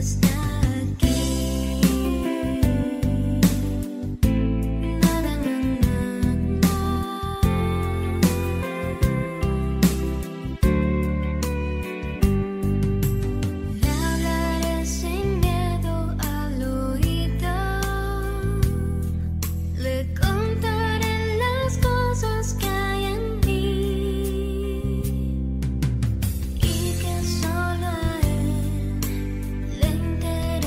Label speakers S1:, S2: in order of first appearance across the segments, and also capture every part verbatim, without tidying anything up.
S1: Solo a él le interesa.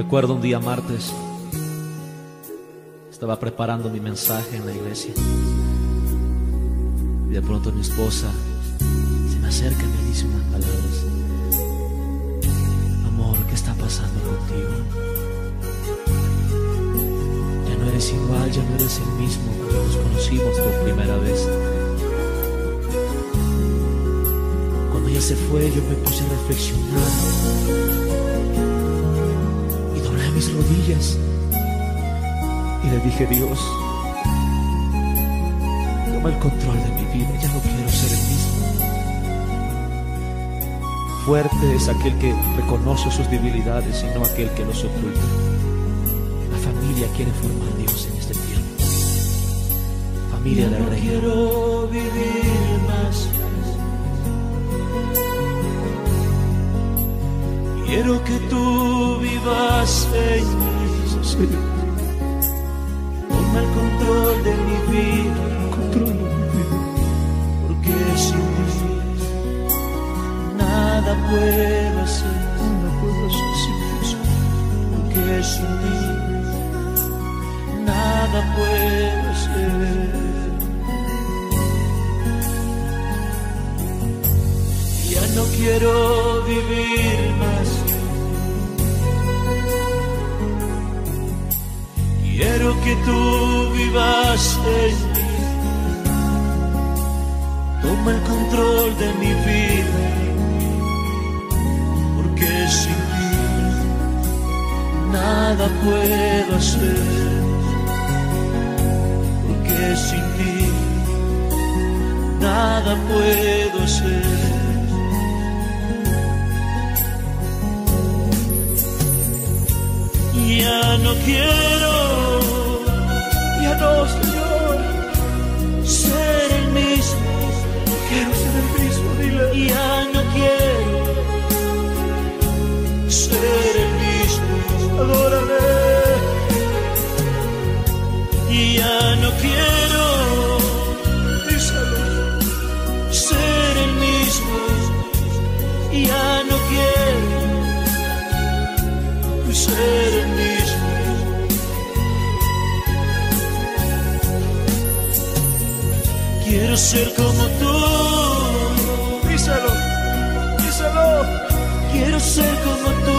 S1: Recuerdo un día martes, estaba preparando mi mensaje en la iglesia y de pronto mi esposa se me acerca y me dice unas palabras: amor, ¿qué está pasando contigo? Ya no eres igual, ya no eres el mismo cuando nos conocimos por primera vez. Cuando ella se fue, yo me puse a reflexionar y doblé mis rodillas y le dije: Dios, toma el control de mi vida, ya no quiero ser el mismo. Fuerte es aquel que reconoce sus debilidades y no aquel que los oculta. La familia quiere formar Dios en este tiempo. Familia del Rey.
S2: Quiero vivir más. Quiero que tú vivas en mí.
S1: Sí.
S2: Toma el control de mi vida.
S1: Control de mi vida.
S2: Porque sin ti nada puedo hacer.
S1: Nada puedo hacer sin Dios.
S2: Porque sin ti nada puedo hacer. Ya no quiero vivir más. Quiero que tú vivas en mí. Toma el control de mi vida. Porque sin ti nada puedo hacer. Porque sin ti nada puedo hacer. Ya no quiero,
S1: Ya no, Señor.
S2: ser el mismo.
S1: Quiero ser el mismo, dile.
S2: Ya no quiero ser el mismo.
S1: Adórale.
S2: Ya no quiero
S1: Díselo.
S2: ser el mismo. Ya no quiero ser el mismo. Quiero ser como tú.
S1: Díselo. Díselo.
S2: Quiero ser como tú.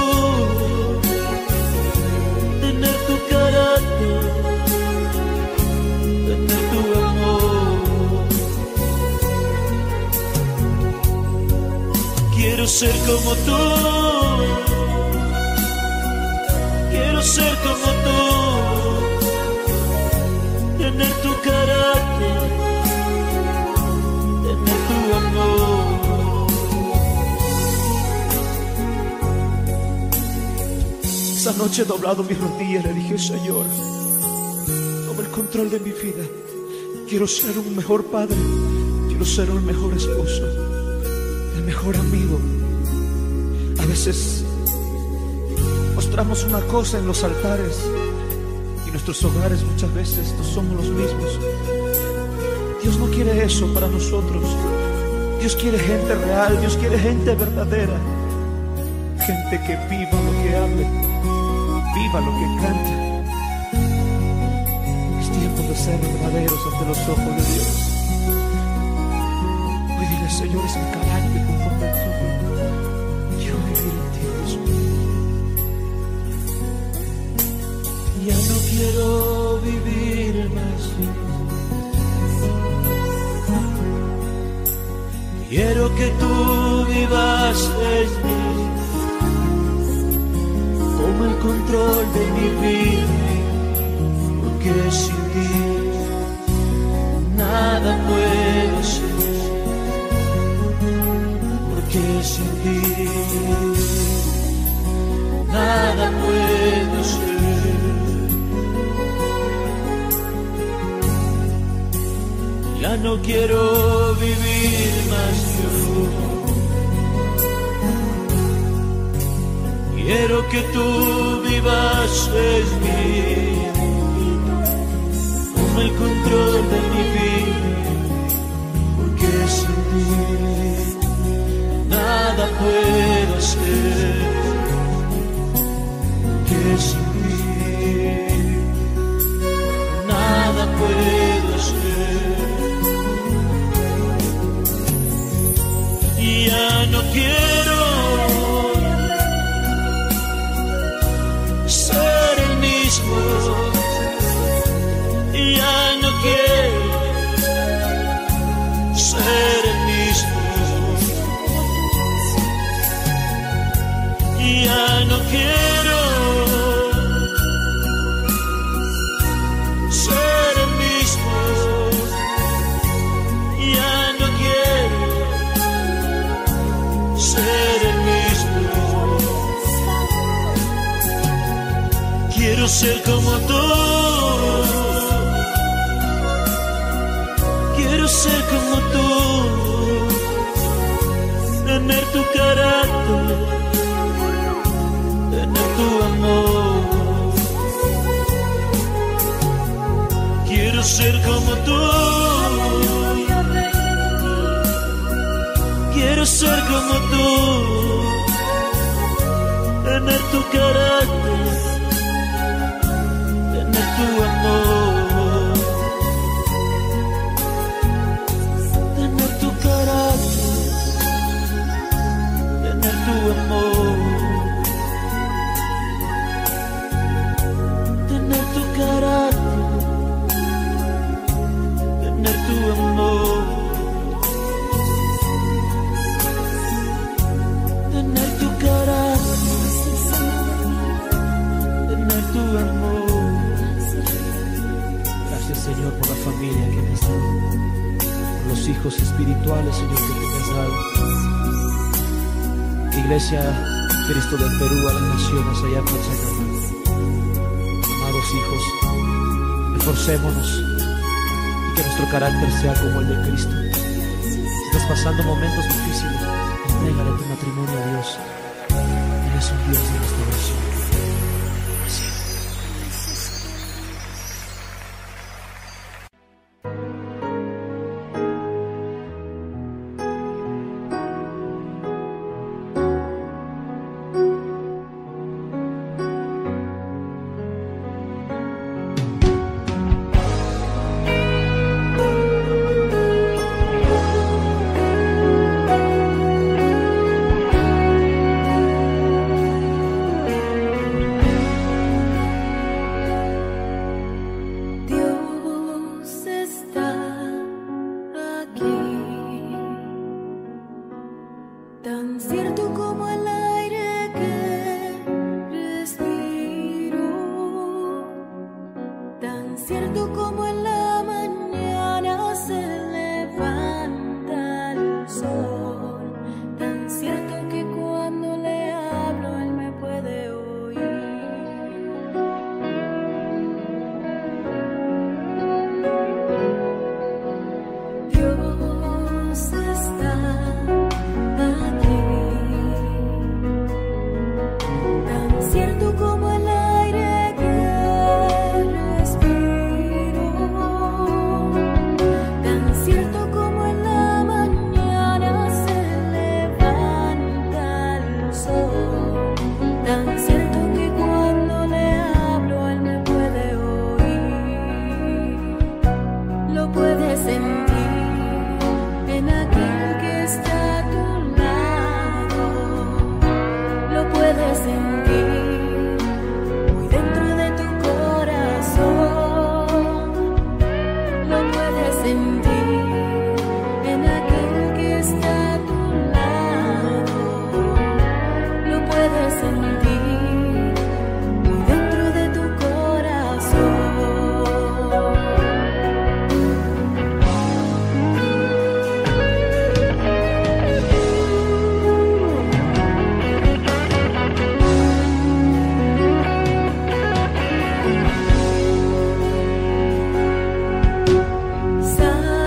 S2: Tener tu carácter. Tener tu amor. Quiero ser como tú. Quiero ser como tú. Tener tu carácter. Tener tu amor.
S1: Esa noche he doblado mis rodillas y le dije: Señor, toma el control de mi vida. Quiero ser un mejor padre. Quiero ser un mejor esposo. El mejor amigo. A veces mostramos una cosa en los altares y nuestros hogares muchas veces no somos los mismos. Dios no quiere eso para nosotros. Dios quiere gente real. Dios quiere gente verdadera. Gente que viva lo que hable, viva lo que cante. Es tiempo de ser verdaderos ante los ojos de Dios. Hoy dile: Señor, es mi carácter conforme al tuyo. Quiero vivir en ti, Dios mío.
S2: Ya no quiero vivir más. Quiero que tú vivas en mí. Toma el control de mi vida. Porque sin ti nada puedo ser. Porque sin ti nada puedo ser. Ya no quiero vivir más yo. Quiero que tú vivas en mí. Toma el control de mi vida. Porque sin ti nada puedo hacer. Que quiero ser el mismo, ya no quiero ser el mismo, ya no quiero ser el mismo, ya no quiero ser el mismo. Quiero ser como tú, quiero ser como tú, tener tu carácter, tener tu amor. Quiero ser como tú, quiero ser como tú, tener tu carácter, tener tu amor, tener tu carácter, tener tu amor, tener tu carácter, tener tu amor, tener tu carácter, tener tu amor.
S1: Gracias, Señor, por la familia que me has dado, por los hijos espirituales, Señor, que me has dado. Iglesia Cristo del Perú, a las naciones allá por Sacramento. Amados hijos, esforcémonos y que nuestro carácter sea como el de Cristo. Si estás pasando momentos difíciles, entrégale tu matrimonio a Dios. Él es un Dios de restauración.
S3: Sa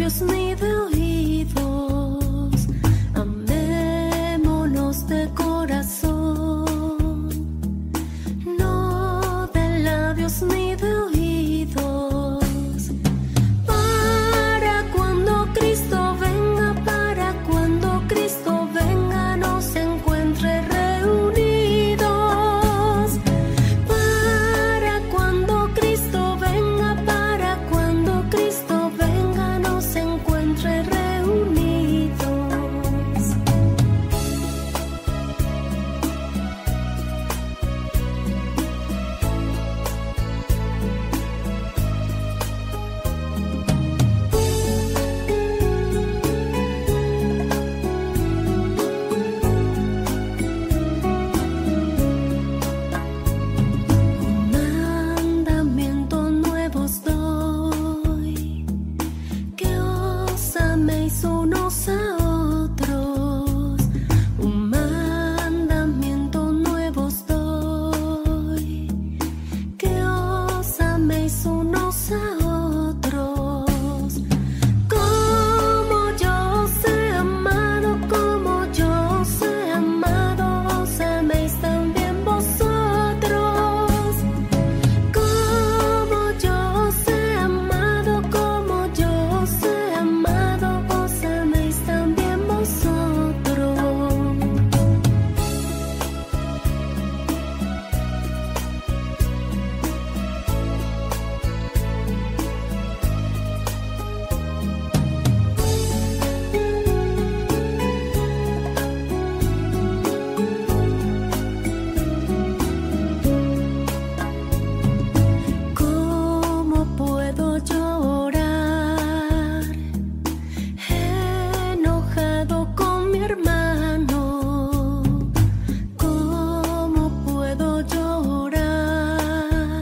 S3: labios ni de oídos, amémonos de corazón, no de labios ni de oídos, para cuando Cristo venga, para cuando Cristo venga nos encuentre reunidos, para cuando Cristo venga, para cuando Cristo venga nos encuentre reunidos. Un mandamiento nuevo os doy, que os améis unos a otros. Un mandamiento nuevo os doy, que os améis unos a otros. Como yo os he amado, como yo os he amado, os améis también vosotros. Como yo os he amado, como yo os he amado, os améis también vosotros. ¿Cómo puedo yo orar enojado con mi hermano? ¿Cómo puedo yo orar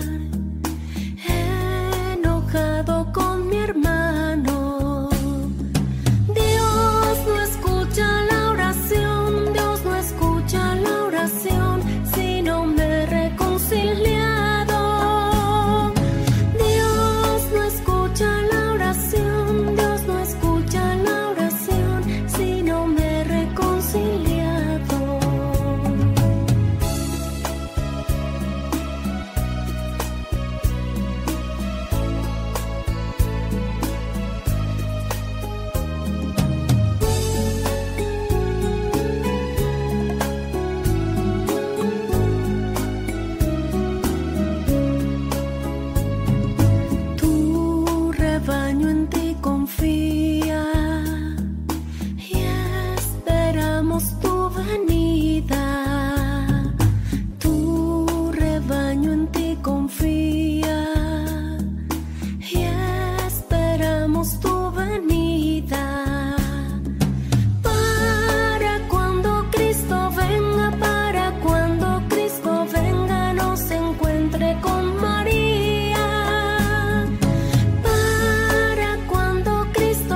S3: enojado con mi hermano? Dios no escucha la oración, Dios no escucha la oración si no me he reconciliado. Dios no escucha la oración, Dios no escucha la oración si no me he reconciliado. Tu rebaño en ti confía y esperamos tu venida. Tu rebaño en ti confía y esperamos tu venida. Para cuando Cristo venga, para cuando Cristo venga nos encuentre con María. Para cuando Cristo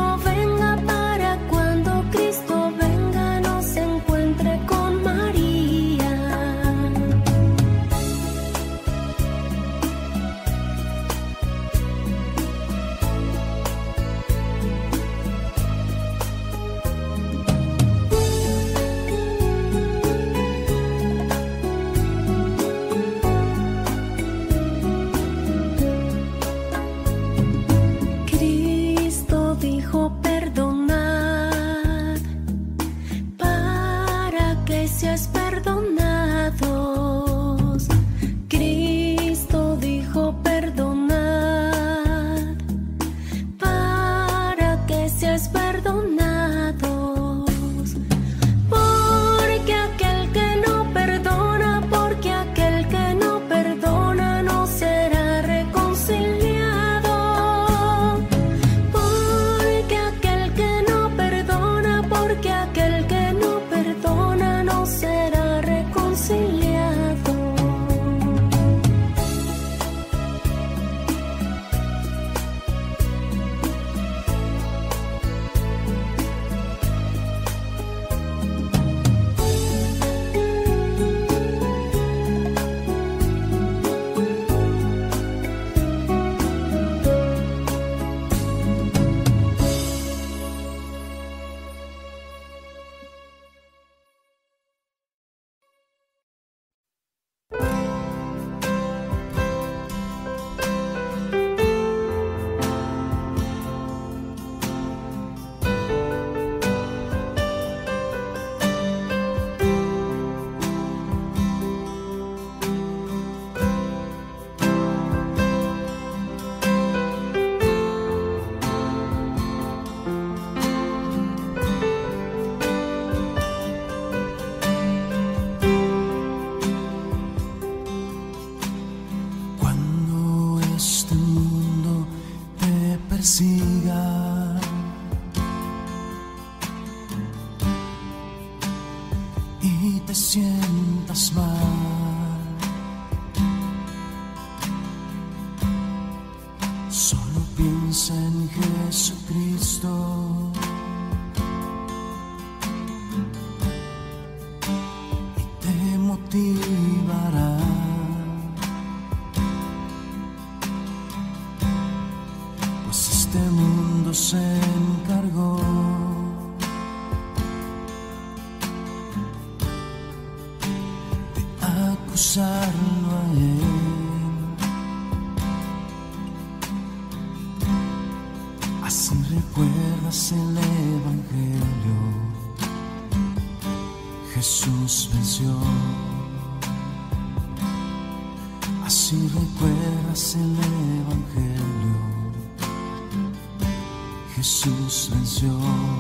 S2: persigan y te sientas mal, solo piensa en Jesucristo. Y te motivará. Pues este mundo se encargó de acusarlo a él. Así recuerdas el Evangelio. Jesús venció. Así recuerdas el Evangelio. Jesús venció.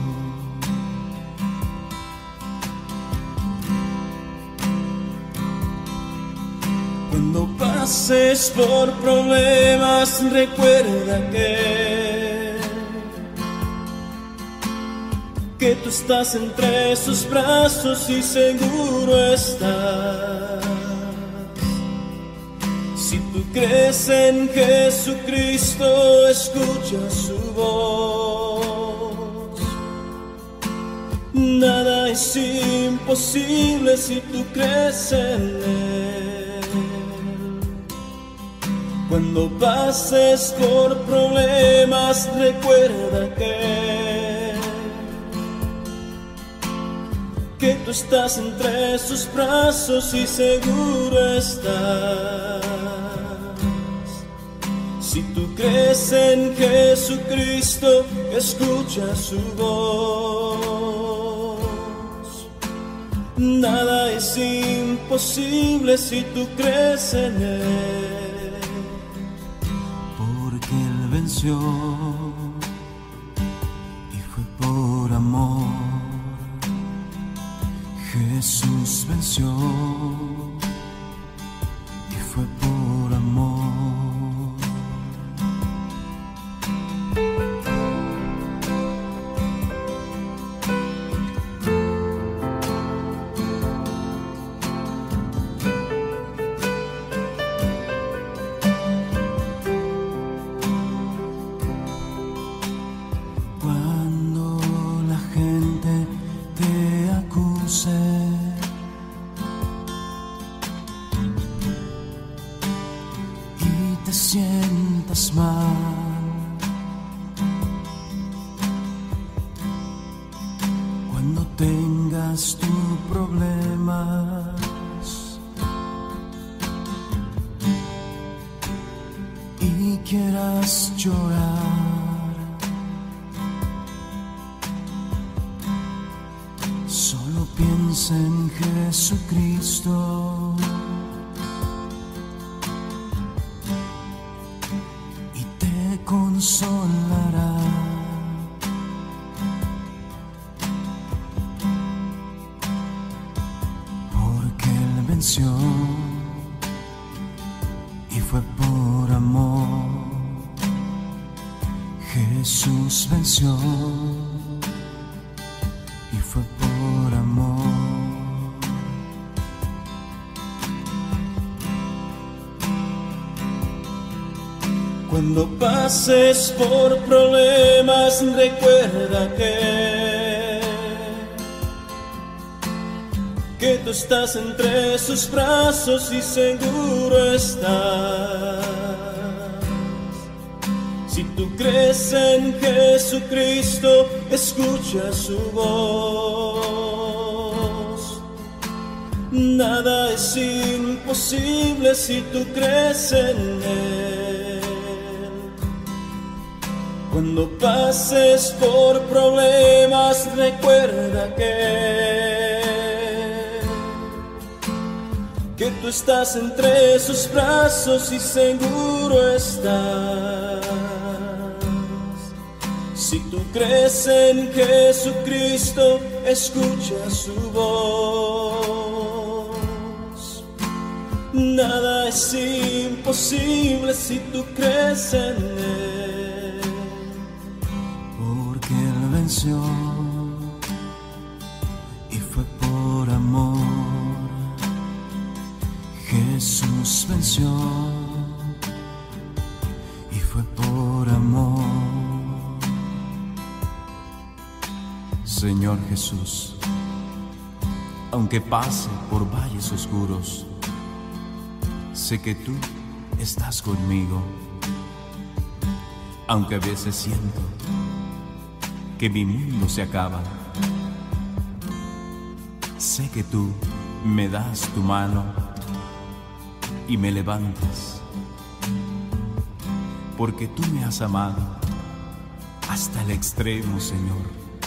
S2: Cuando pases por problemas, recuerda que que tú estás entre sus brazos y seguro estás. Si tú crees en Jesucristo, escucha su voz. Nada es imposible si tú crees en Él. Cuando pases por problemas, recuerda que que tú estás entre sus brazos y seguro estás. Si tú crees en Jesucristo, escucha su voz. Nada es imposible si tú crees en Él. Porque Él venció y fue por amor. Jesús venció y fue por amor. Cuando la gente te acuse y te sientas mal, cuando tengas tus problemas y quieras llorar, solo piensa en Jesucristo y te consolará. Porque Él venció y fue por amor. Jesús venció y fue por amor. Cuando pases por problemas, recuerda que que tú estás entre sus brazos y seguro estás. Si tú crees en Jesucristo, escucha su voz. Nada es imposible si tú crees en Él. Cuando pases por problemas, recuerda que que tú estás entre sus brazos y seguro estás. Si tú crees en Jesucristo, escucha su voz. Nada es imposible si tú crees en Él.
S4: venció y fue por amor. Jesús venció y fue por amor. Señor Jesús, aunque pase por valles oscuros, sé que tú estás conmigo. Aunque a veces siento que mi mundo se acaba, sé que tú me das tu mano y me levantas, porque tú me has amado hasta el extremo, Señor,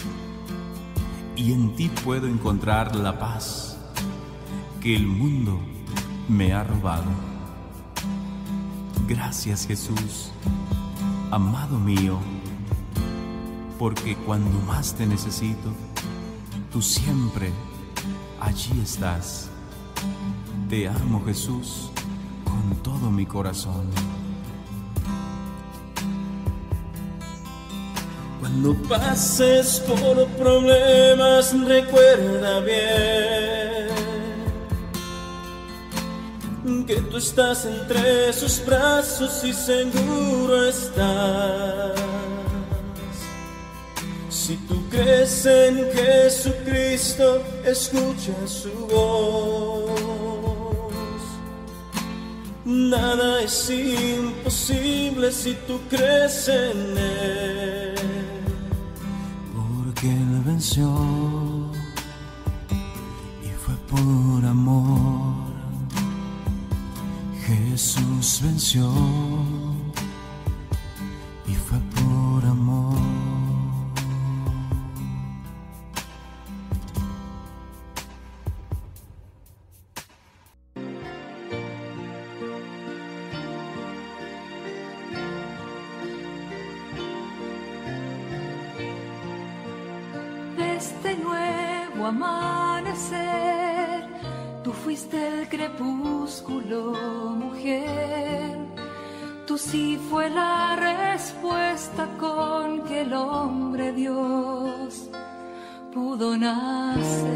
S4: y en ti puedo encontrar la paz que el mundo me ha robado. Gracias, Jesús, amado mío, porque cuando más te necesito, tú siempre allí estás. Te amo, Jesús, con todo mi corazón.
S2: Cuando pases por problemas, recuerda bien que tú estás entre sus brazos y seguro estás. Si tú crees en Jesucristo, escucha su voz. Nada es imposible si tú crees en Él.
S4: Porque Él venció y fue por amor. Jesús venció y fue por amor.
S5: Este nuevo amanecer, tú fuiste el crepúsculo, mujer. Tú sí fue la respuesta con que el hombre Dios pudo nacer.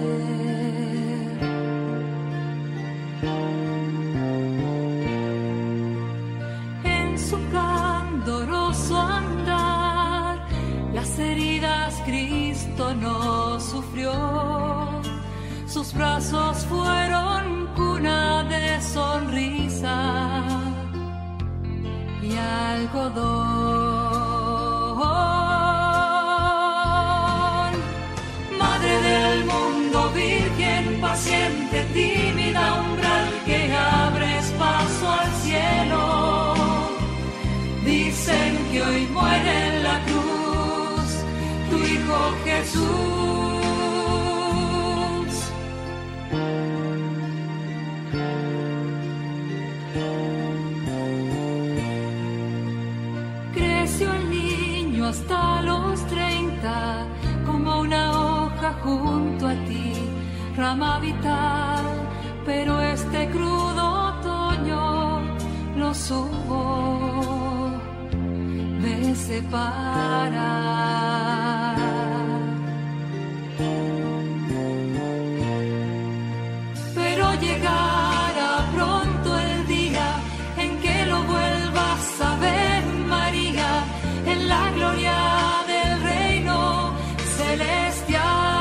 S5: En su candoroso andar, las heridas Cristo no sufrió. Sus brazos fueron cuna de sonrisa y algodón. Madre del mundo, virgen paciente, tímida umbral que abres paso al cielo. Dicen que hoy muere en la cruz tu Hijo Jesús. Hasta los treinta, como una hoja junto a ti, rama vital, pero este crudo otoño lo supo de separar. Pero llegará pronto el día en que lo vuelvas a ver, María, en la gloria del reino celestial.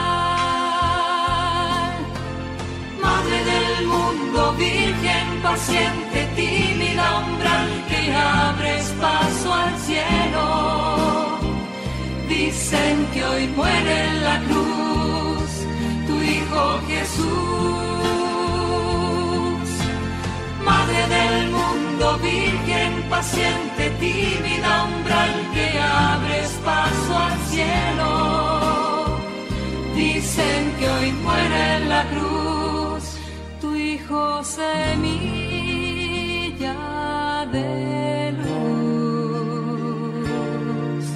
S5: Madre del mundo, virgen paciente, tímida umbral que abres paso al cielo. Dicen que hoy muere en la cruz tu Hijo Jesús. Madre del mundo, virgen paciente, tímida umbral que abres paso al cielo. Dicen que hoy muere en la cruz tu Hijo, semilla de luz.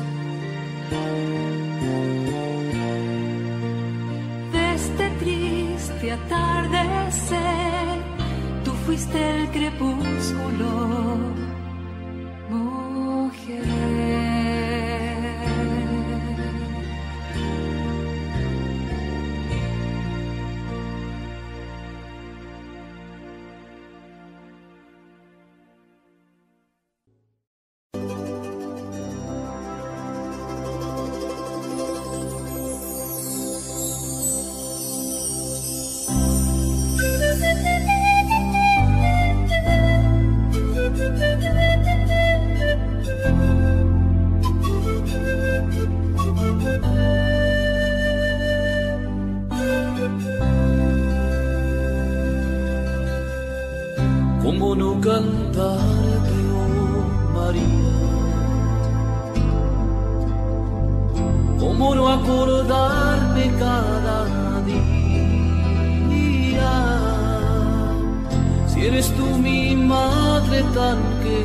S5: De este triste atardecer, tú fuiste el crepúsculo, mujer.
S2: cantarte, oh María? ¿Cómo no acordarme cada día? Si eres tú mi madre tan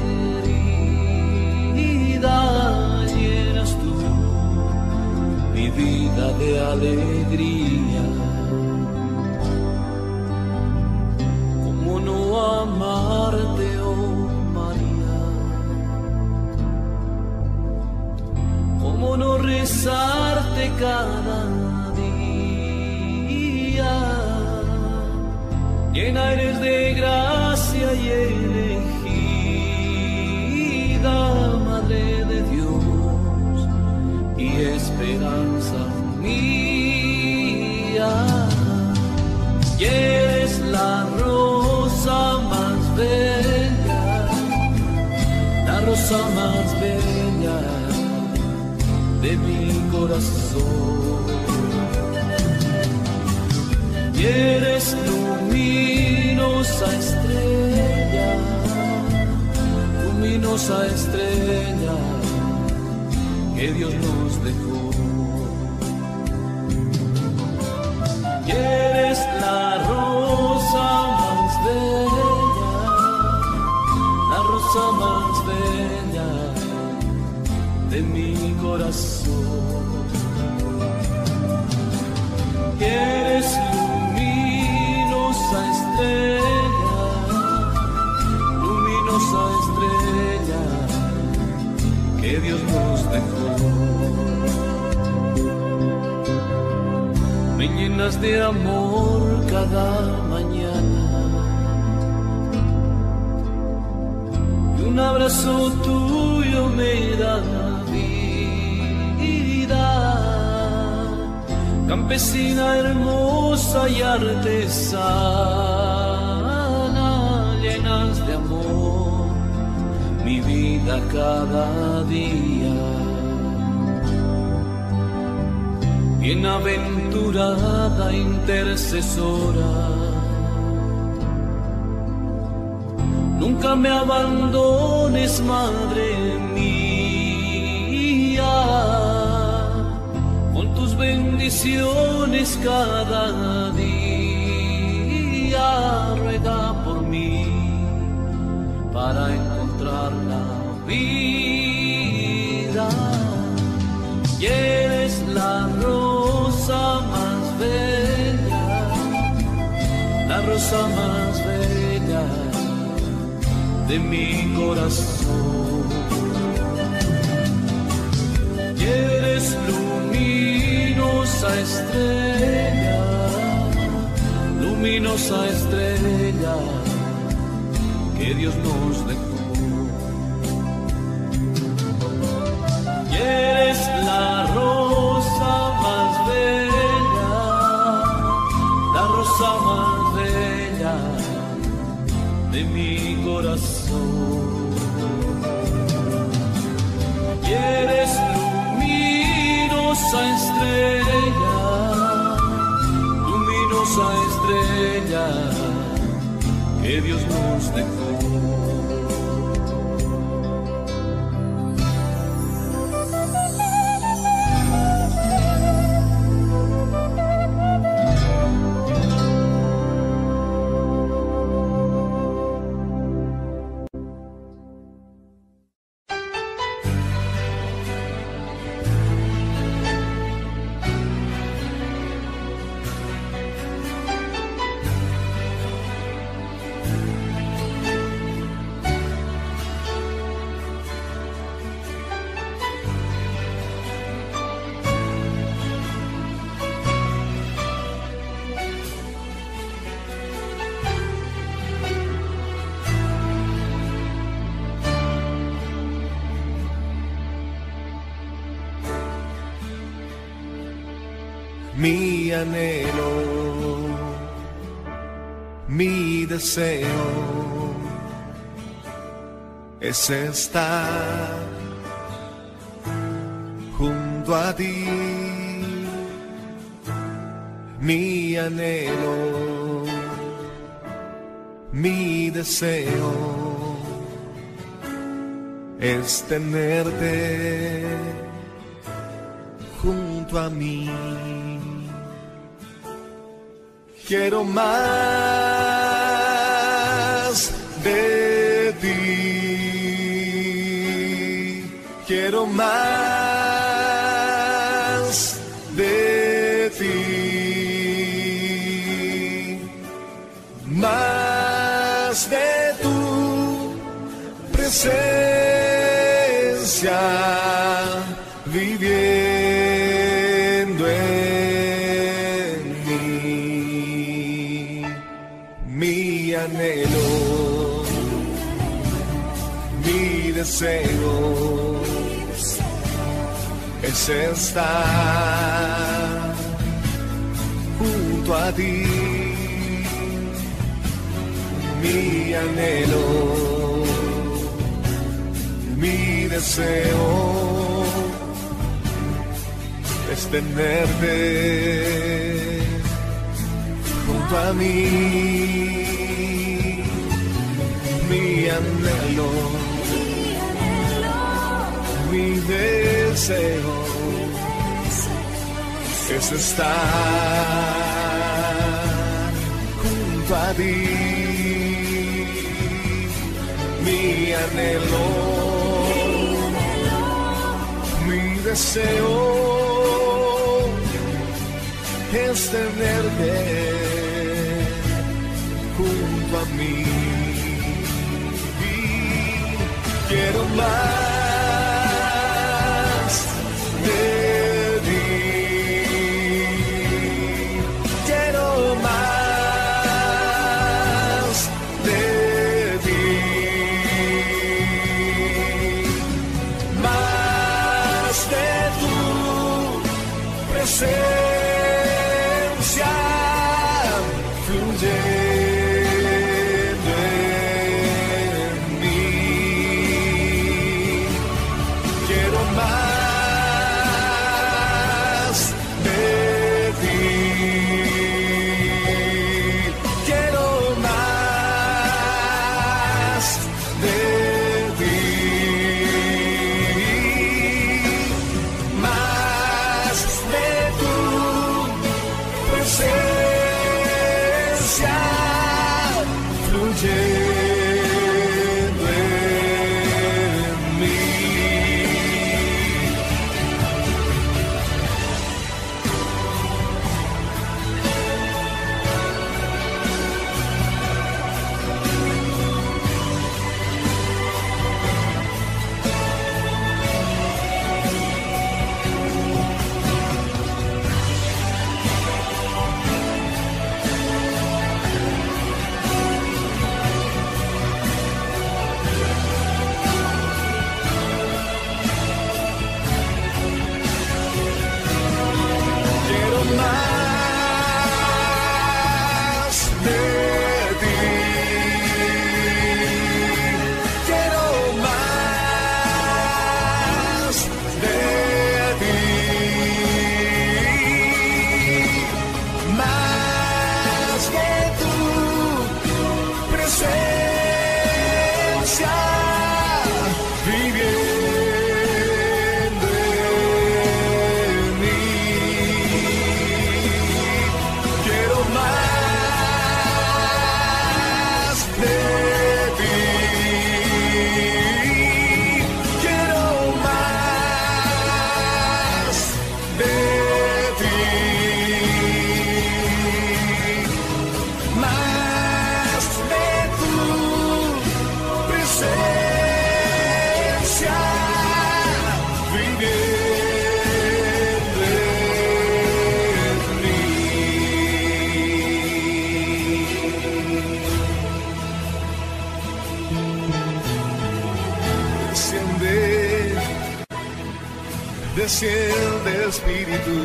S2: querida, llenas tú mi vida de alegría. ¿Cómo no amarte, oh María? ¿Cómo no rezarte cada día? Llena eres de gracia y elegida, Madre de Dios y esperanza mía. Y eres la rosa más bella, la rosa más bella de mi corazón. Y eres luminosa estrella, luminosa estrella que Dios nos dejó. Y eres la rosa más bella, la rosa más bella de mi corazón. Y eres luminosa estrella, luminosa estrella que Dios nos dejó. Me llenas de amor cada mañana y un abrazo tuyo me da vida. Campesina hermosa y artesana, llenas de amor mi vida cada día. Bienaventurada intercesora, nunca me abandones, Madre mía. Con tus bendiciones cada día, ruega por mí para encontrar la vida. Y eres la rosa más bella, la rosa más bella de mi corazón. Y eres luminosa estrella, luminosa estrella que Dios nos dejó. Y eres la rosa más bella, la rosa más bella de mi corazón. Y eres luminosa estrella, luminosa estrella que Dios nos dejó.
S6: Mi anhelo, mi deseo es estar junto a ti. Mi anhelo, mi deseo es tenerte junto a mí. Quiero más de ti, quiero más de ti, más de tu presencia viviendo en mí. Mi anhelo, mi deseo es estar junto a ti. Mi anhelo, mi deseo es tenerte junto a mí. Mi anhelo, mi deseo es estar junto a ti. Mi anhelo, mi deseo es tenerte junto a mí. Quiero más de ti, quiero más de ti, más de tu presencia fluye. Desciende Espíritu,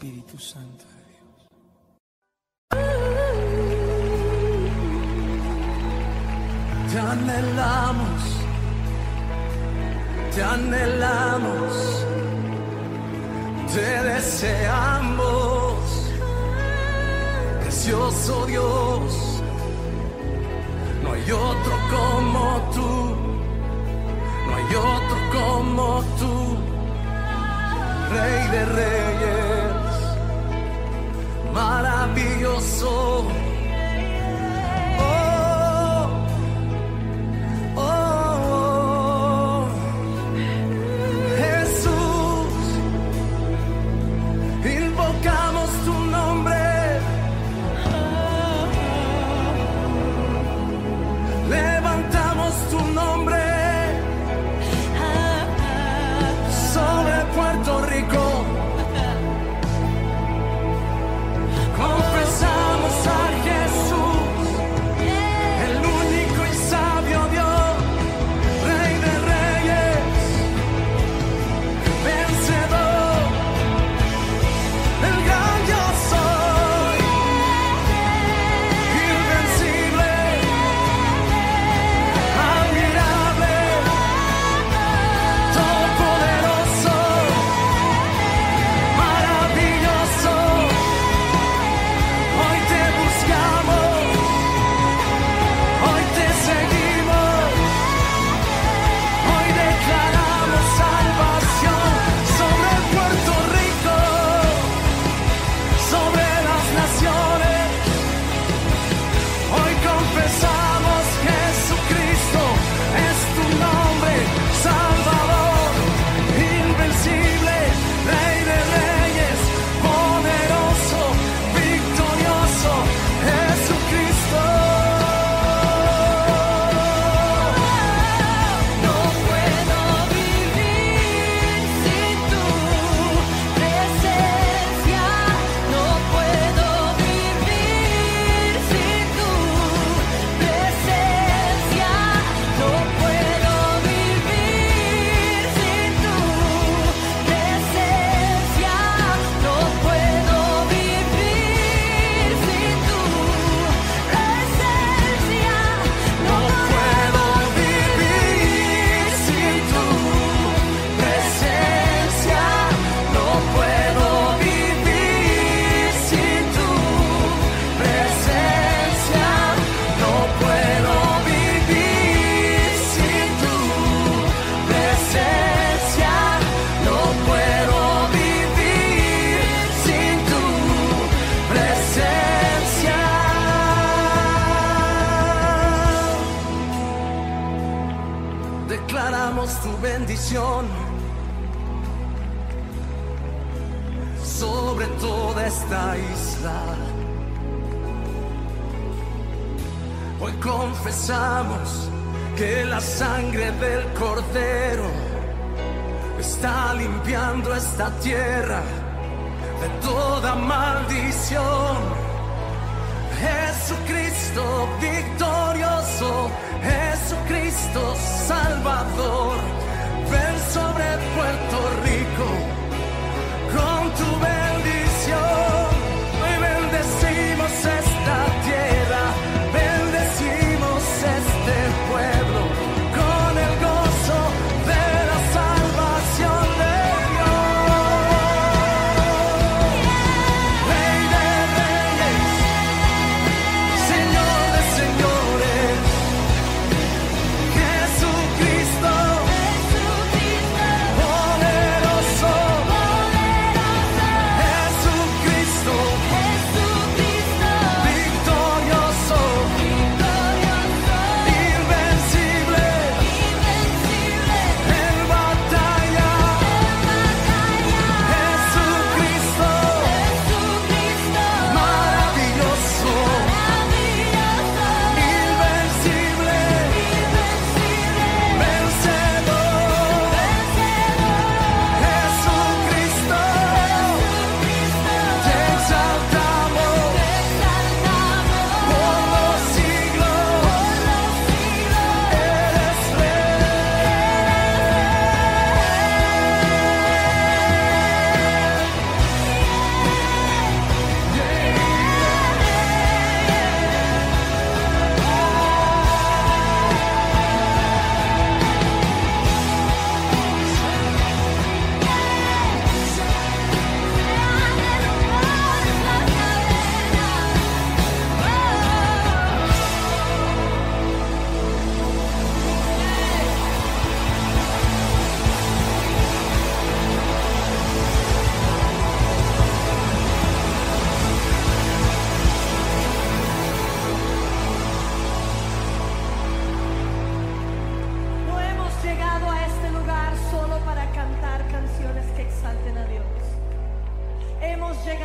S1: Espíritu Santo de Dios.
S6: Te anhelamos, te anhelamos, te deseamos, precioso Dios, no hay otro como tú, no hay otro como tú, Rey de Reyes, maravilloso. Tu bendición sobre toda esta isla. Hoy confesamos que la sangre del Cordero está limpiando esta tierra de toda maldición. Jesucristo victorioso, Jesucristo Salvador, ven sobre Puerto Rico con tu bendición. Hoy bendecimos esta tierra, bendecimos este pueblo con el gozo de la salvación de Dios. Rey de reyes, Señor de señores, Jesucristo, poderoso.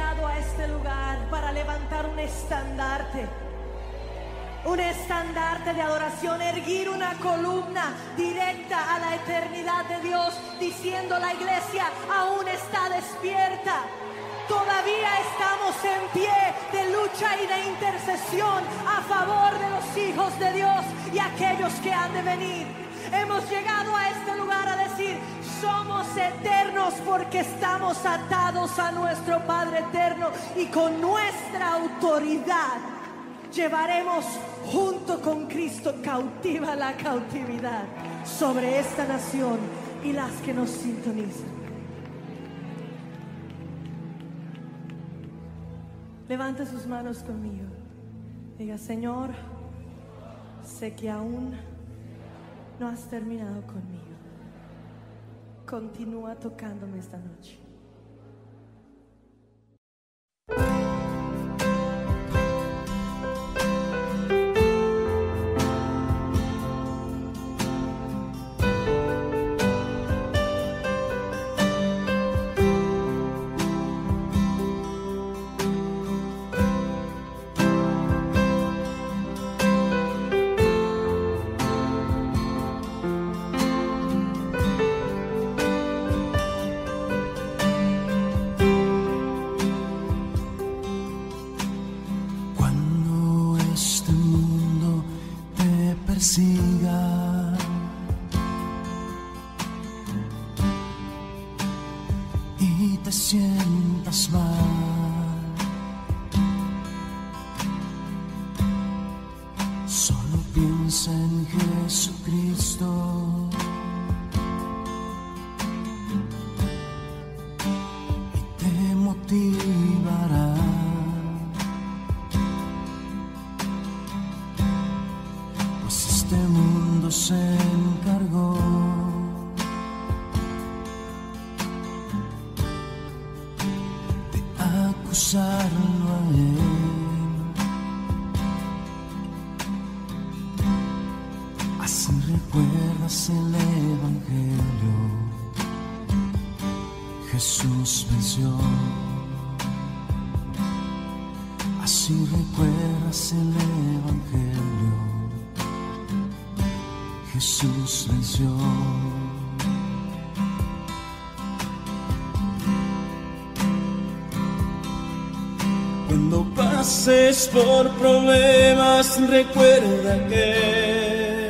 S7: llegado a este lugar para levantar un estandarte. Un estandarte de adoración, erguir una columna directa a la eternidad de Dios, diciendo: la iglesia aún está despierta. Todavía estamos en pie de lucha y de intercesión a favor de los hijos de Dios y aquellos que han de venir. Hemos llegado a este lugar a decir: somos eternos porque estamos atados a nuestro Padre eterno, y con nuestra autoridad llevaremos junto con Cristo cautiva la cautividad sobre esta nación y las que nos sintonizan. Levante sus manos conmigo. Diga: Señor, sé que aún no has terminado conmigo. Continúa tocándome esta noche.
S6: Y te sientas mal, solo piensa en Jesucristo y te motivará. Pues este mundo se encargó acusarlo a él. Así recuerdas el Evangelio. Jesús venció. Así recuerdas el Evangelio. Jesús venció.
S2: Cuando pases por problemas, recuerda que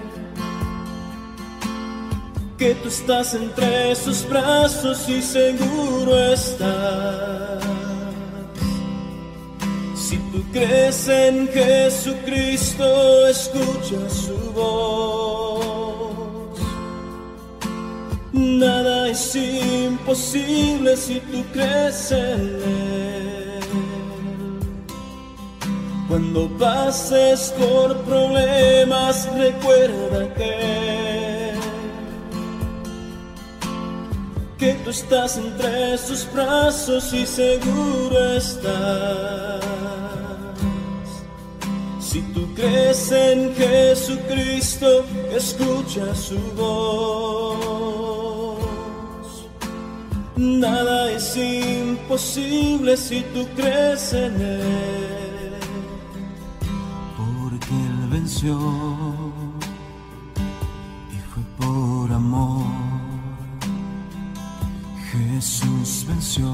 S2: que tú estás entre sus brazos y seguro estás. Si tú crees en Jesucristo, escucha su voz. Nada es imposible si tú crees en Él. Cuando pases por problemas, recuerda que que tú estás entre sus brazos y seguro estás. Si tú crees en Jesucristo, escucha su voz. Nada es imposible si tú crees en Él.
S6: Porque Él venció y fue por amor. Jesús venció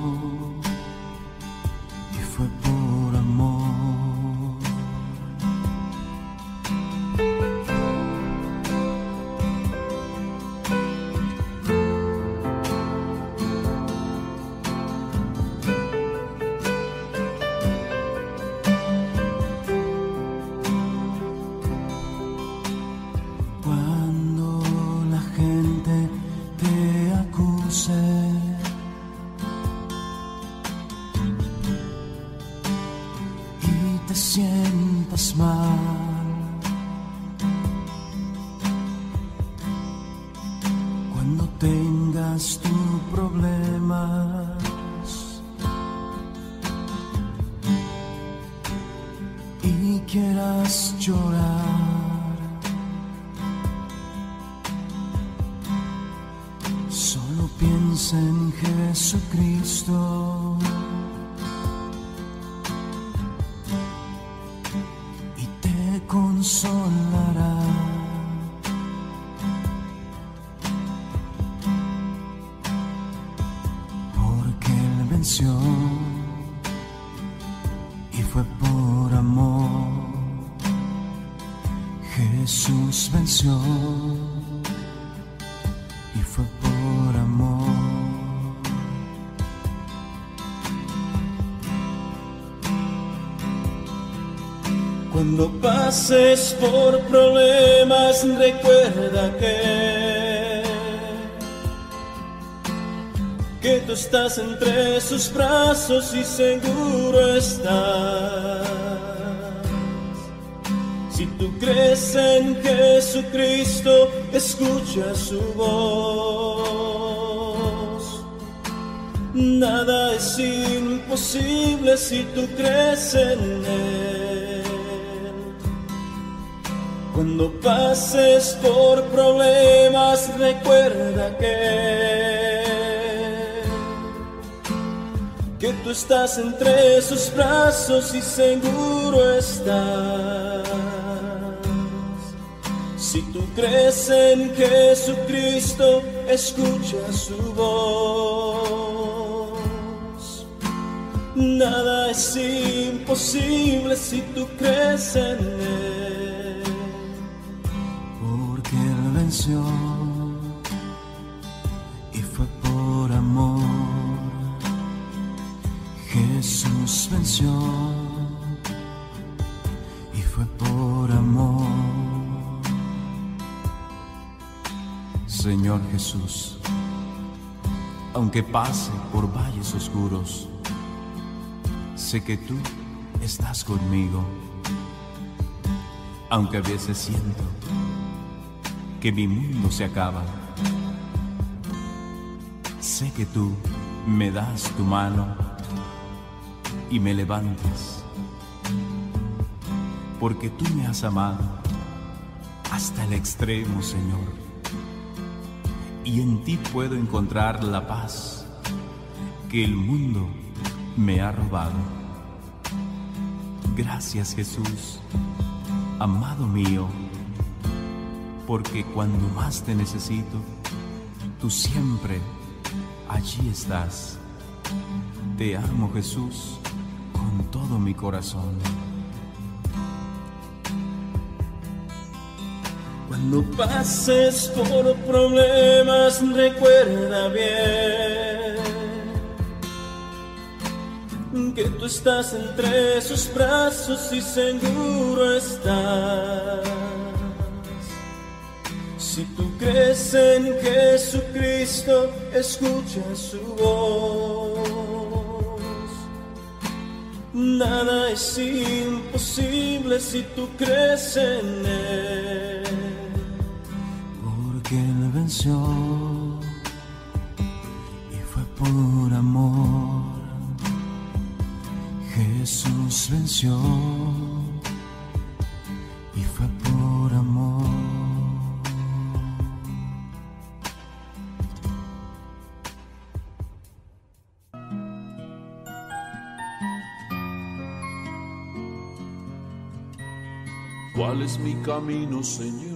S6: y fue por amor. Cuando la gente te acuse y te sientas mal, cuando tengas tus problemas y quieras llorar, solo piensa en Jesucristo consolará. Porque Él venció y fue por amor. Jesús venció y fue por amor.
S2: Cuando pases por problemas, recuerda que que tú estás entre sus brazos y seguro estás. Si tú crees en Jesucristo, escucha su voz. Nada es imposible si tú crees en Él. Cuando pases por problemas, recuerda que que tú estás entre sus brazos y seguro estás. Si tú crees en Jesucristo, escucha su voz. Nada es imposible si tú crees en Él.
S6: Porque Él venció y fue por amor. Jesús venció y fue por amor.
S4: Señor Jesús, aunque pase por valles oscuros, sé que tú estás conmigo. Aunque a veces siento que mi mundo se acaba, sé que tú me das tu mano y me levantas, porque tú me has amado hasta el extremo, Señor. Y en ti puedo encontrar la paz que el mundo me ha robado. Gracias, Jesús, amado mío, porque cuando más te necesito, tú siempre allí estás. Te amo, Jesús, con todo mi corazón.
S2: Cuando pases por problemas, recuerda bien que tú estás entre sus brazos y seguro estás. Si tú crees en Jesucristo, escucha su voz. Nada es imposible si tú crees en Él.
S6: Que Él venció y fue por amor. Jesús venció y fue por amor.
S8: ¿Cuál es mi camino, Señor?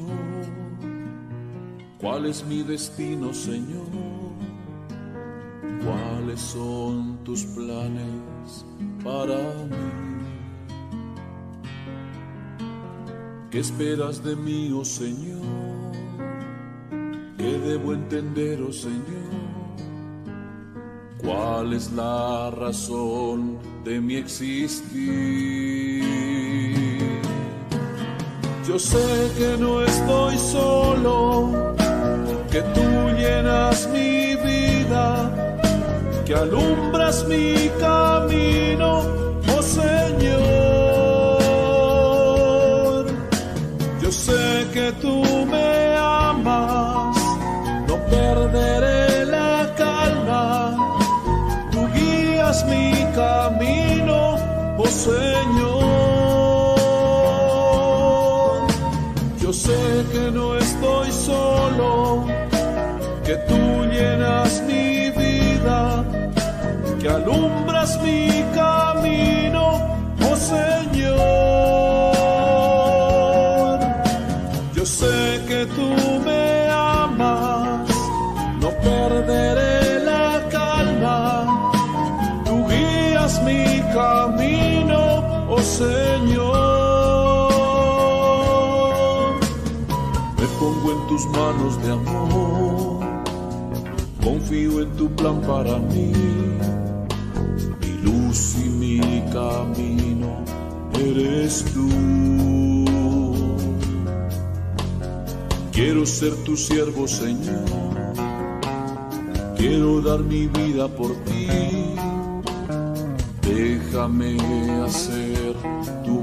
S8: ¿Cuál es mi destino, Señor? ¿Cuáles son tus planes para mí? ¿Qué esperas de mí, oh Señor? ¿Qué debo entender, oh Señor? ¿Cuál es la razón de mi existir? Yo sé que no estoy solo, que tú llenas mi vida, que alumbras mi camino, oh Señor. Yo sé que tú me amas, no perderé la calma, tú guías mi camino, oh Señor. Yo sé que no estoy solo, que tú llenas mi vida, que alumbras mi camino, oh Señor. tus manos de amor, confío en tu plan para mí, mi luz y mi camino eres tú. Quiero ser tu siervo, Señor, quiero dar mi vida por ti, déjame hacer tu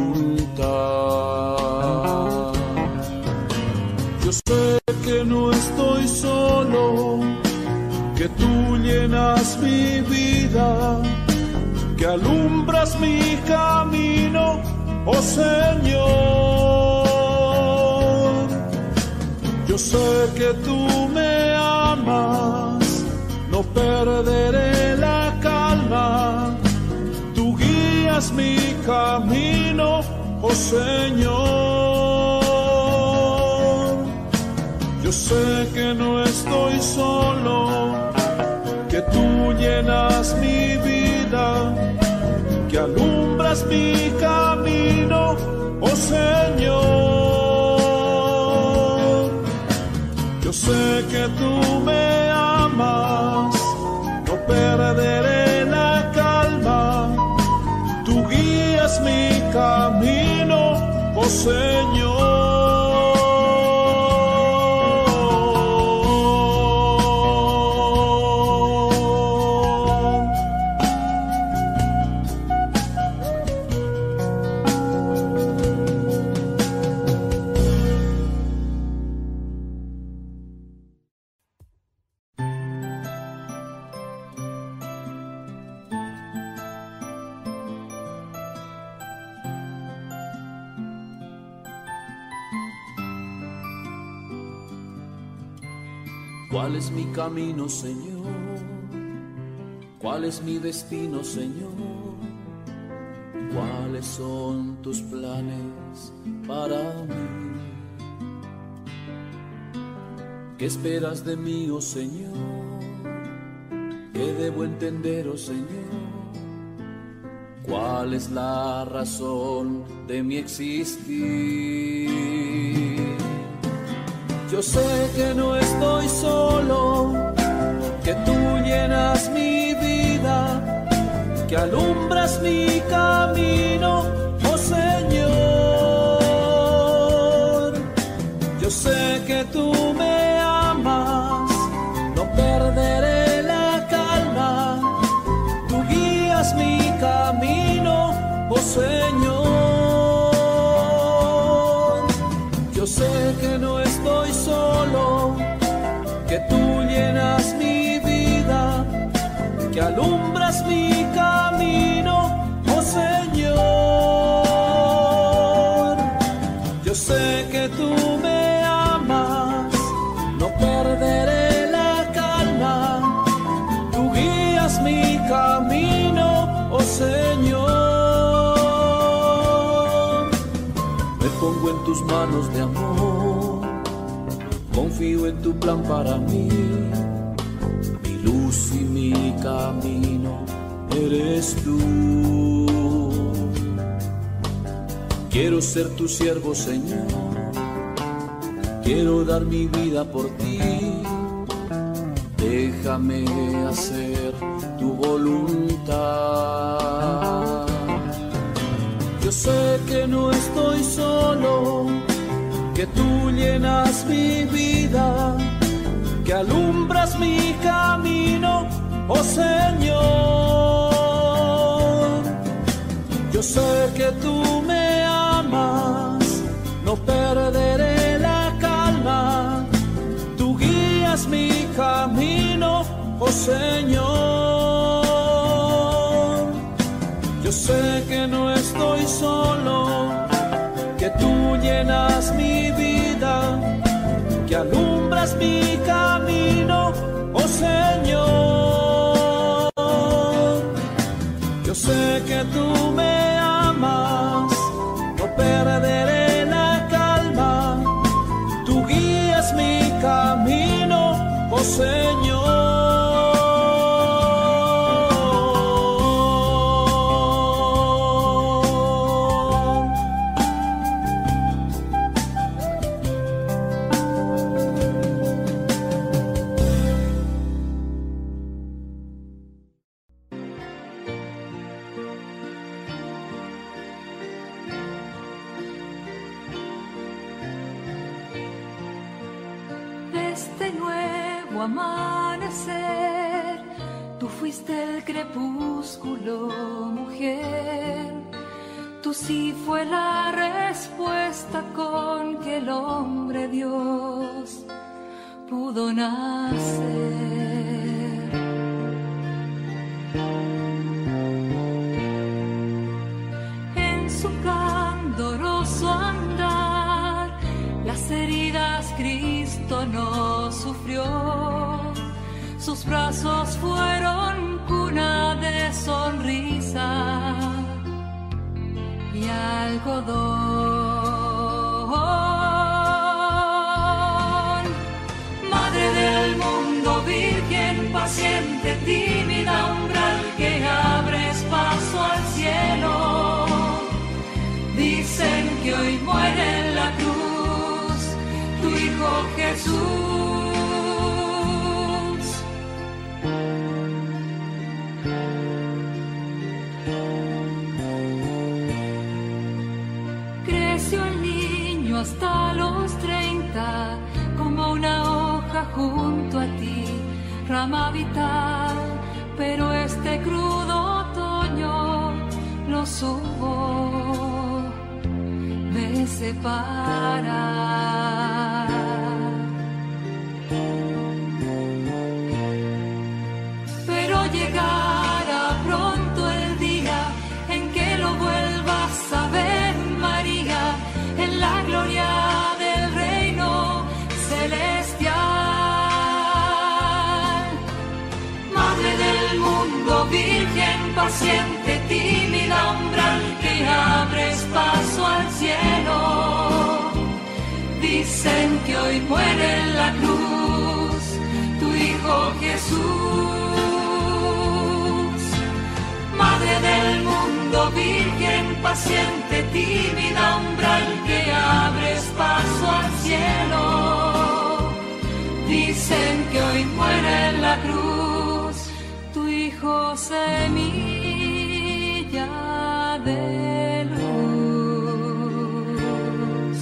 S8: voluntad. Yo sé que no estoy solo, que tú llenas mi vida, que alumbras mi camino, oh Señor. Yo sé que tú me amas, no perderé la calma, tú guías mi camino, oh Señor. Yo sé que no estoy solo, que tú llenas mi vida, que alumbras mi camino, oh Señor. Yo sé que tú me amas, no perderé la calma, tú guías mi camino, oh Señor.
S2: ¿Cuál es mi camino, Señor? ¿Cuál es mi destino, Señor? ¿Cuáles son tus planes para mí? ¿Qué esperas de mí, oh Señor? ¿Qué debo entender, oh Señor? ¿Cuál es la razón de mi existir? Yo sé que no estoy solo, que tú llenas mi vida, que alumbras mi camino, oh Señor. Yo sé que tú me amas, no perderé la calma, tú guías mi camino, oh Señor. Yo sé que no estoy solo, que tú llenas mi vida, que alumbras mi camino, oh Señor. Yo sé que tú me amas, no perderé la calma, tú guías mi camino, oh Señor. Me pongo en tus manos de amor, confío en tu plan para mí, mi luz y mi camino eres tú. Quiero ser tu siervo, Señor, quiero dar mi vida por ti, déjame hacer tu voluntad. Yo sé que no estoy solo, que tú llenas mi vida, que alumbras mi camino, oh Señor. Yo sé que tú me amas, no perderé la calma, tú guías mi camino, oh Señor. Yo sé que no estoy solo, que tú llenas mi vida, que alumbras mi camino, oh Señor. Yo sé que tú me amas, no perderé la calma, tú guías mi camino, oh Señor.
S5: este nuevo amanecer, tú fuiste el crepúsculo, mujer. Tú sí fue la respuesta con que el hombre Dios pudo nacer. En su candoroso andar, las heridas Cristo no sufrió. Sus brazos fueron cuna de sonrisa y algodón. Madre del mundo, virgen paciente, tímida umbral que abres paso al cielo. Dicen que hoy muere en la cruz tu Hijo Jesús. Creció el niño hasta los treinta, como una hoja junto a ti, rama vital, pero este crudo otoño lo supo de separar. Pero llegará pronto el día en que lo vuelvas a ver, María, en la gloria del reino celestial. Madre del mundo, virgen paciente, tímida umbral que abres paso al cielo. Dicen que hoy muere en la cruz tu Hijo Jesús. Madre del mundo, virgen paciente, tímida umbral que abres paso al cielo. Dicen que hoy muere en la cruz tu Hijo, semilla de luz.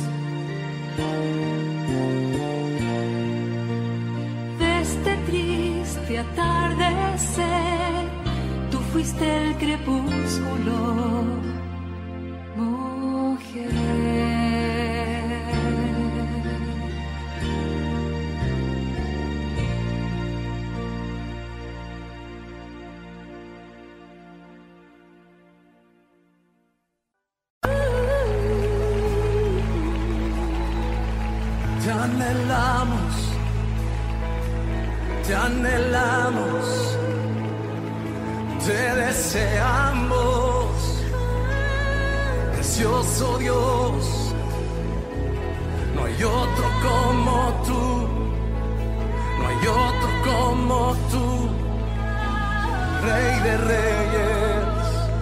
S5: De este triste atardecer, tú fuiste el crepúsculo, mujer.
S9: Te anhelamos, te anhelamos, te deseamos, precioso Dios. No hay otro como tú, no hay otro como tú, Rey de Reyes,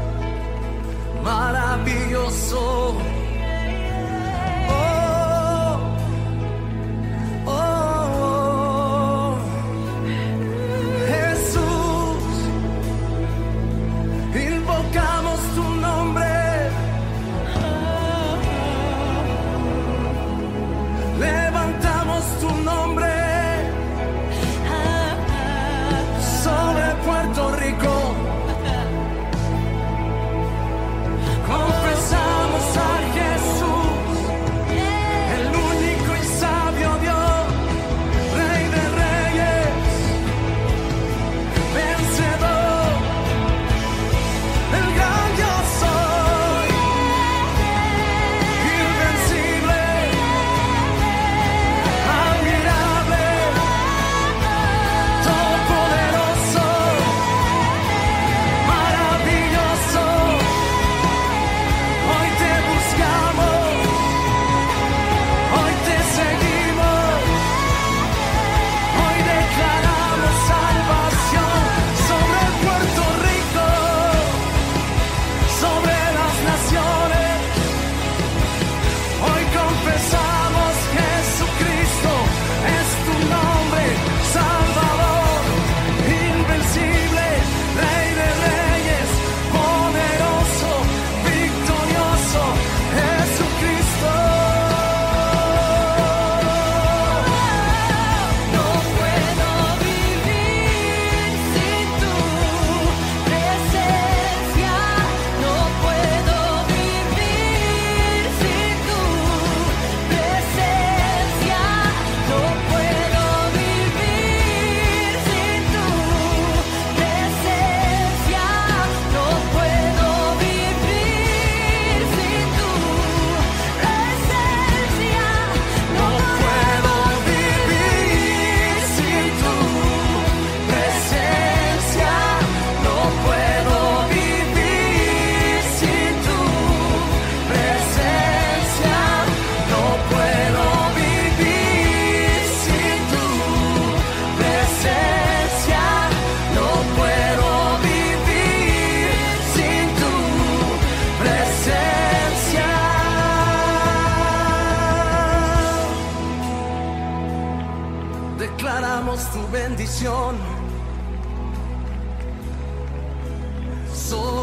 S9: maravilloso. Confesamos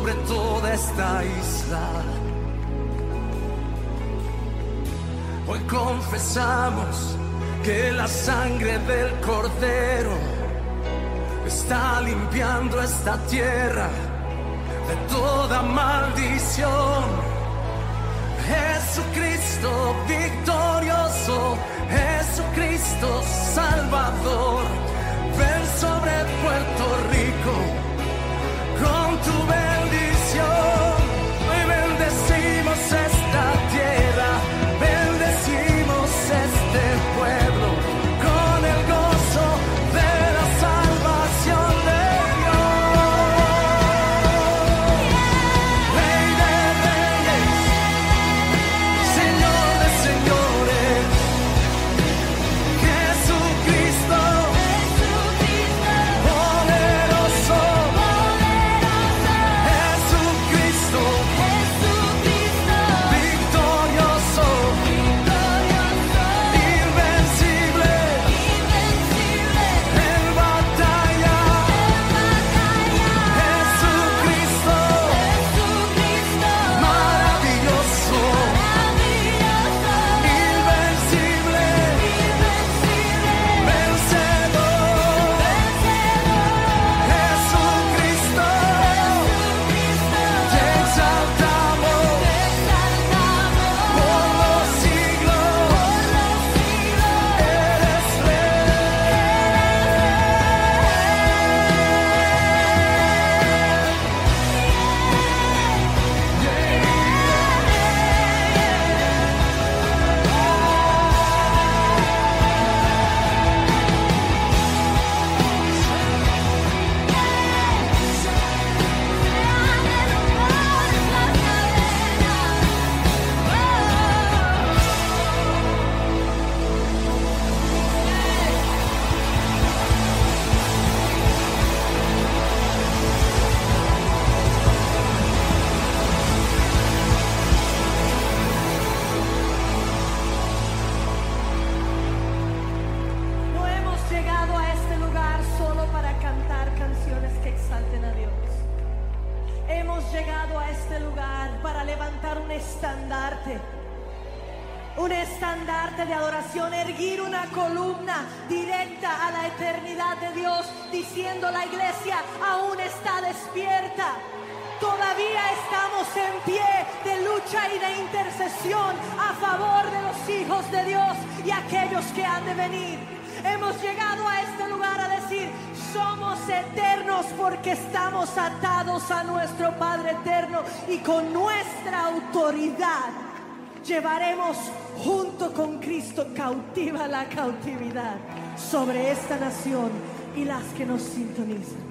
S9: sobre toda esta isla. Hoy confesamos que la sangre del Cordero está limpiando esta tierra de toda maldición. Jesucristo victorioso, Jesucristo Salvador, ven sobre Puerto Rico con tu bendición. Hoy bendecimos esta tierra, bendecimos este pueblo con el gozo de la salvación de Dios. Rey de reyes, Señor de señores, Jesucristo, poderoso, Jesucristo, victorioso, invencible, en batalla, Jesucristo, maravilloso, invencible, vencedor, Jesucristo, te exaltamos por los siglos, eres
S7: No hemos llegado a este lugar solo para cantar canciones que exalten a Dios. Hemos llegado a este lugar para levantar un estandarte. Un estandarte de adoración, erguir una columna directa a la eternidad de Dios, diciendo: la iglesia aún está despierta. Todavía estamos en pie de lucha y de intercesión a favor de los hijos de Dios y aquellos que han de venir. Hemos llegado a este lugar a decir: somos eternos porque estamos atados a nuestro Padre eterno, y con nuestra autoridad llevaremos junto con Cristo cautiva la cautividad sobre esta nación y las que nos sintonizan.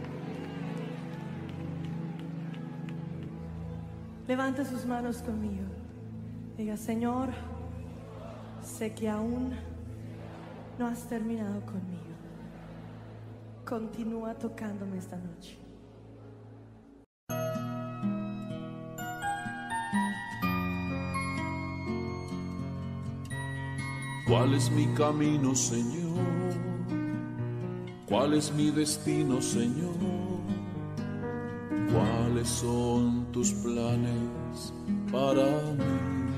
S7: Levanta sus manos conmigo. Diga: Señor, sé que aún no has terminado conmigo. Continúa tocándome esta noche.
S8: ¿Cuál es mi camino, Señor? ¿Cuál es mi destino, Señor? ¿Cuáles son tus planes para mí?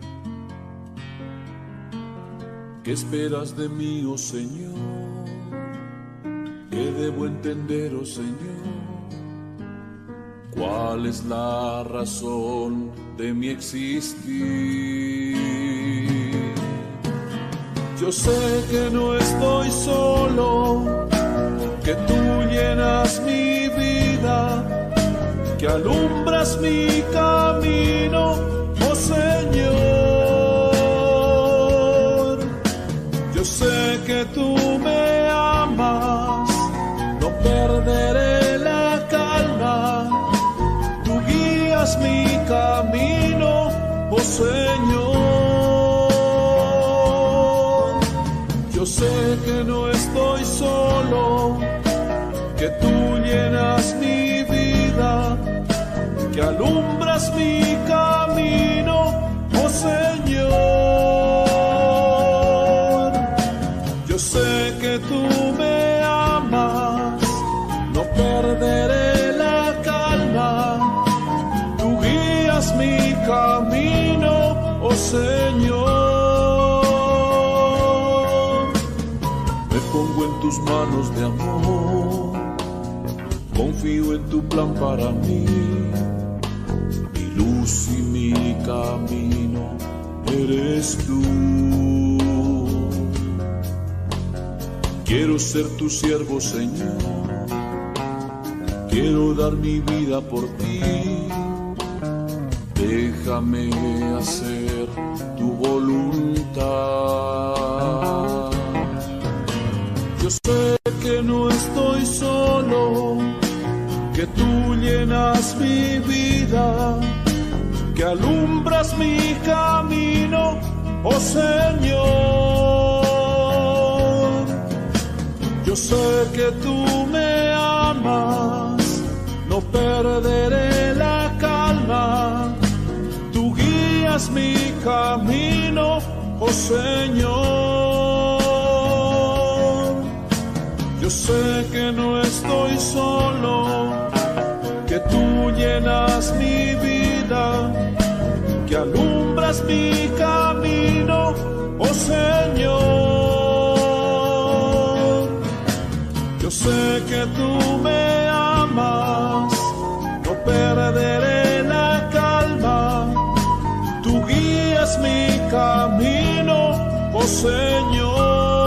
S8: ¿Qué esperas de mí, oh Señor? ¿Qué debo entender, oh Señor? ¿Cuál es la razón de mi existir? Yo sé que no estoy solo, que tú llenas mi vida, que alumbras mi camino, oh Señor. Yo sé que tú me amas, no perderé la calma, tú guías mi camino, oh Señor. Yo sé que no estoy solo, que tú llenas mi vida, que alumbras mi camino, oh Señor. Yo sé que tú me amas, no perderé la calma, tus manos de amor, confío en tu plan para mí, mi luz y mi camino eres tú. Quiero ser tu siervo, Señor, quiero dar mi vida por ti, déjame hacer tu voluntad. Yo sé que no estoy solo, que tú llenas mi vida, que alumbras mi camino, oh Señor. Yo sé que tú me amas, no perderé la calma, tú guías mi camino, oh Señor. Yo sé que no estoy solo, que tú llenas mi vida, que alumbras mi camino, oh Señor. Yo sé que tú me amas, no perderé la calma, tú guías mi camino, oh Señor.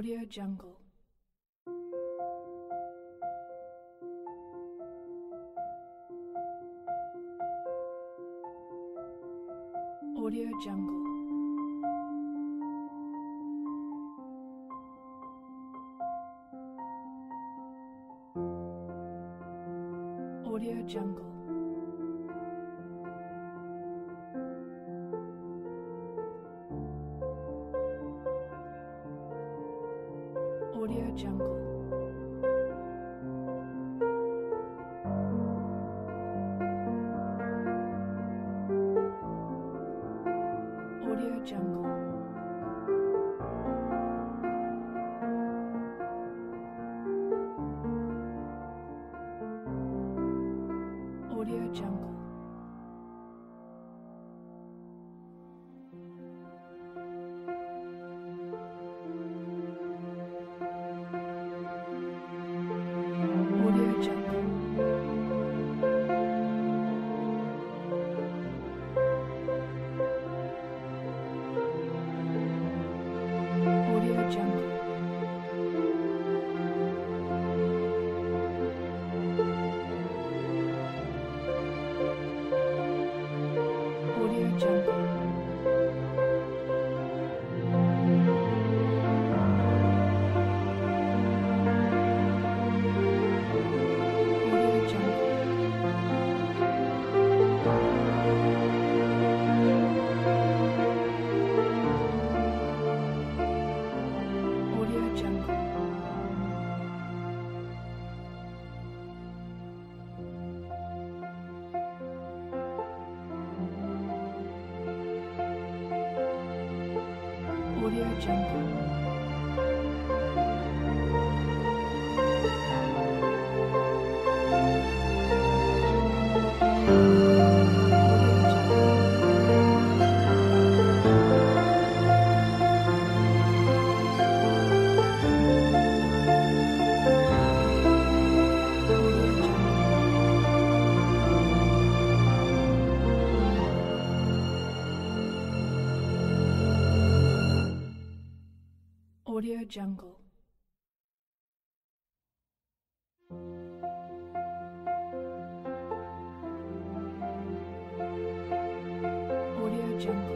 S10: Audio Jungle. Audio Jungle. Audio Jungle. Audio Jungle. Audio Jungle. Audio Jungle. Audio Jungle. Audio Jungle. Audio Jungle. Audio Jungle. Audio Jungle. Audio Jungle. Audio Jungle. Audio Jungle.